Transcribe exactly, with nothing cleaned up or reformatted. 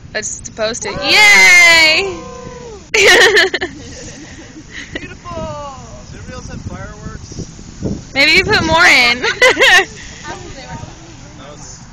It's supposed to. Yay! Beautiful! Does anybody else have fireworks? Maybe you put more in.